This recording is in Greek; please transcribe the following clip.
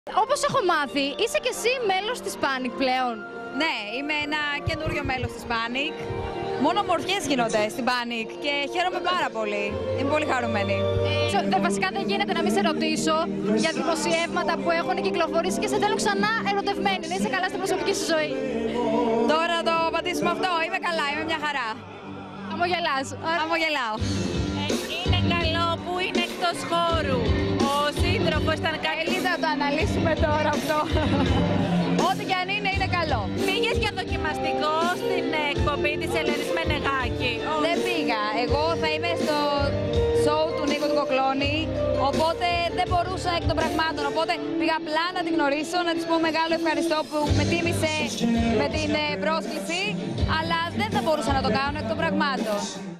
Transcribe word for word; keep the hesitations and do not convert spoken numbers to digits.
Όπως έχω μάθει, είσαι και εσύ μέλος της Panic πλέον. Ναι, είμαι ένα καινούριο μέλος της Panic. Μόνο μορφιές γίνονται στην Panic και χαίρομαι πάρα πολύ. Είμαι πολύ χαρούμενη. Ε, βασικά δεν γίνεται να μην σε ρωτήσω για δημοσιεύματα που έχουν κυκλοφορήσει και σε θέλουν ξανά ερωτευμένη. Να είσαι καλά στην προσωπική σου ζωή. Τώρα το πατήσουμε αυτό. Είμαι καλά, είμαι μια χαρά. Χαμογελάς. Χαμογελάω. Είναι καλό που είναι εκτός χώρου. Ο σύντροφος ήταν καλή. Ελίζα, το αναλύσουμε τώρα αυτό. Ό,τι και αν είναι, είναι καλό. Πήγες για δοκιμαστικό στην εκπομπή της Ελένης Μενεγάκη. Δεν πήγα. Εγώ θα είμαι στο show του Νίκο του Κοκλώνη, οπότε δεν μπορούσα εκ των πραγμάτων. Οπότε πήγα απλά να την γνωρίσω, να της πω μεγάλο ευχαριστώ που με τίμησε με την πρόσκληση, αλλά δεν θα μπορούσα να το κάνω εκ των πραγμάτων.